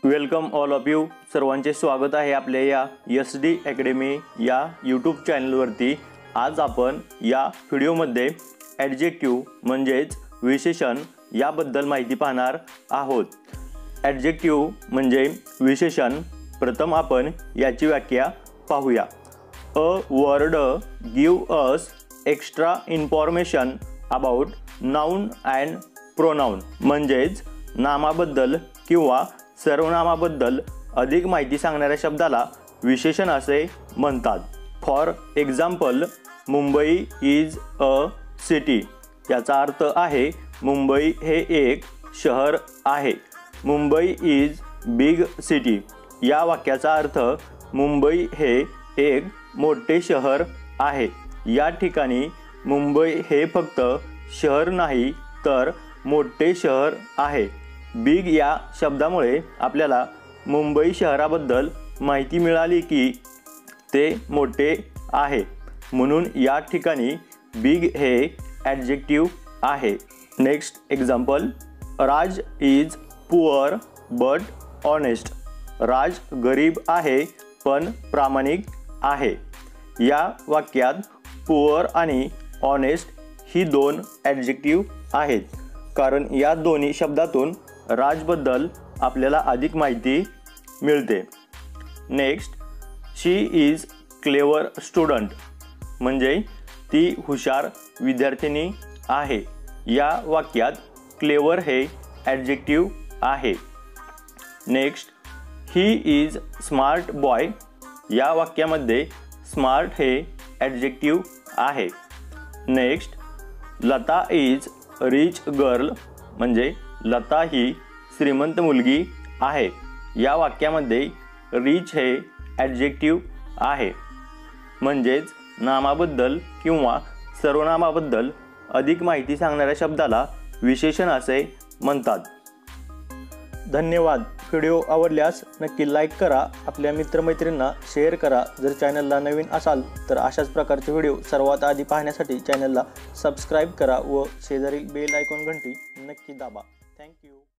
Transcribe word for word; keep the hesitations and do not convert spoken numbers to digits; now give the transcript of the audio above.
Welcome all of you. सर्वांचे स्वागत आहे आपल्या या एस डी अकॅडमी या यूट्यूब चॅनलवरती। आज आपण या व्हिडिओमध्ये ॲडजेक्टिव्ह म्हणजेच विशेषण याबद्दल माहिती पाहणार आहोत। ॲडजेक्टिव्ह म्हणजे विशेषण। प्रथम आपण याची व्याख्या पाहूया। A word give us extra information about noun and pronoun म्हणजेच नामाबद्दल किंवा सर्वनामाबद्दल अधिक माहिती सांगणाऱ्या शब्दाला विशेषण असे म्हणतात। For example, Mumbai is a city याचा अर्थ आहे मुंबई हे एक शहर आहे। मुंबई इज बिग सिटी या वाक्याचा अर्थ मुंबई हे एक मोठे शहर आहे। या ठिकाणी मुंबई हे फक्त शहर नाही तर मोठे शहर आहे। बिग या शब्दामुळे आपल्याला मुंबई शहराबद्दल माहिती मिळाली की ते मोठे आहे, म्हणून या ठिकाणी बिग हे ॲडजेक्टिव्ह आहे। Next example, Raj is poor but honest. Raj गरीब आहे पण प्रामाणिक आहे। या वाक्यात पुअर आणि ऑनेस्ट ही दोन ॲडजेक्टिव्ह आहेत, कारण या दोन्ही शब्दातून राजबद्दल आपल्याला अधिक माहिती मिळते। Next, she is clever student म्हणजे ती हुशार विद्यार्थिनी आहे। या वाक्यात क्लेवर हे ॲडजेक्टिव्ह आहे। Next, he is smart boy या वाक्यामध्ये स्मार्ट हे ॲडजेक्टिव्ह आहे। Next, Lata is rich girl म्हणजे लता ही श्रीमंत मुलगी आहे। या वाक्यामध्ये रिच हे ॲडजेक्टिव्ह आहे, म्हणजेच नामाबद्दल किंवा सर्वनामाबद्दल अधिक माहिती सांगणाऱ्या शब्दाला विशेषण असे म्हणतात। धन्यवाद। व्हिडिओ आवडल्यास नक्की लाईक करा, आपल्या मित्रमैत्रिणींना शेअर करा। जर चॅनलला नवीन असाल तर अशाच प्रकारचे व्हिडिओ सर्वात आधी पाहण्यासाठी चॅनलला सबस्क्राईब करा व शेजारील बेल आयकॉन घंटी नक्की दाबा। थँक्यू।